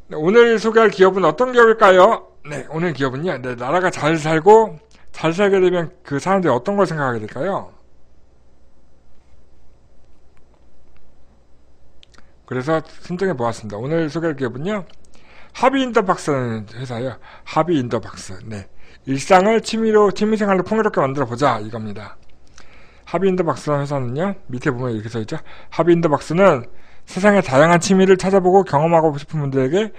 네, 오늘 소개할 기업은 어떤 기업일까요? 네, 오늘 기업은요, 네, 나라가 잘 살고, 잘 살게 되면 그 사람들이 어떤 걸 생각하게 될까요? 그래서 선정해 보았습니다. 오늘 소개할 기업은요, 하비인더박스라는 회사예요. 하비인더박스. 네. 일상을 취미생활로 풍요롭게 만들어보자, 이겁니다. 하비인더박스라는 회사는요, 밑에 보면 이렇게 써있죠. 하비인더박스는 세상의 다양한 취미를 찾아보고 경험하고 싶은 분들에게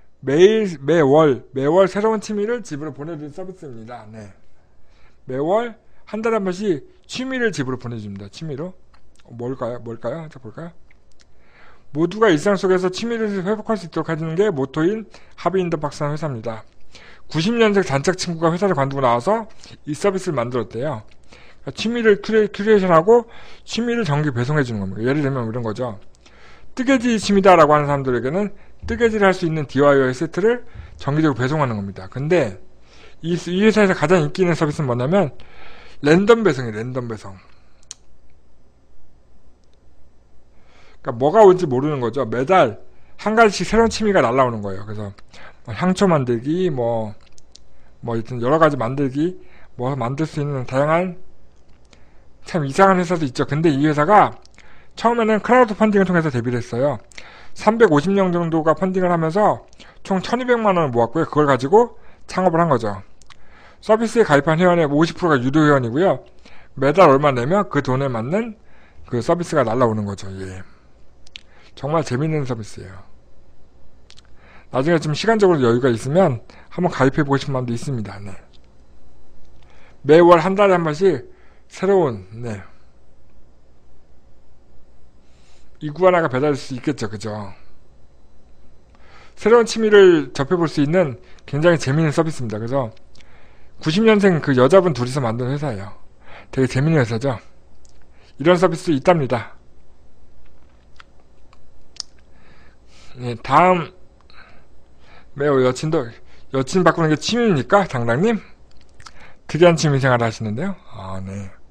매월 새로운 취미를 집으로 보내주는 서비스입니다. 네. 매월 한 달에 한 번씩 취미를 집으로 보내줍니다. 취미로. 뭘까요? 자, 볼까요? 모두가 일상 속에서 취미를 회복할 수 있도록 해주는 게 모토인 하비인더박스라는 회사입니다. 90년생 단짝 친구가 회사를 관두고 나와서 이 서비스를 만들었대요. 그러니까 취미를 큐레이션하고 취미를 정기 배송해주는 겁니다. 예를 들면 이런 거죠. 뜨개질 취미다라고 하는 사람들에게는 뜨개질을 할 수 있는 DIY 세트를 정기적으로 배송하는 겁니다. 근데 이 회사에서 가장 인기 있는 서비스는 뭐냐면 랜덤 배송이에요. 랜덤 배송. 그러니까 뭐가 올지 모르는 거죠. 매달 한 가지씩 새로운 취미가 날라오는 거예요. 그래서 향초 만들기, 일단 여러 가지 만들기, 만들 수 있는 다양한 참 이상한 회사도 있죠. 근데 이 회사가 처음에는 크라우드 펀딩을 통해서 데뷔를 했어요. 350명 정도가 펀딩을 하면서 총 1200만 원을 모았고요. 그걸 가지고 창업을 한 거죠. 서비스에 가입한 회원의 50%가 유료 회원이고요. 매달 얼마 내면 그 돈에 맞는 그 서비스가 날라오는 거죠. 예. 정말 재밌는 서비스예요. 나중에 좀 시간적으로 여유가 있으면 한번 가입해보고 싶은 마음도 있습니다. 네. 매월 한 달에 한 번씩 새로운 이구아나가 배달될 수 있겠죠. 그죠? 새로운 취미를 접해볼 수 있는 굉장히 재밌는 서비스입니다. 그래서 90년생 그 여자분 둘이서 만든 회사예요. 되게 재밌는 회사죠. 이런 서비스도 있답니다. 네, 다음 매우 여친 바꾸는 게 취미입니까? 장당님? 특이한 취미생활을 하시는데요. 네.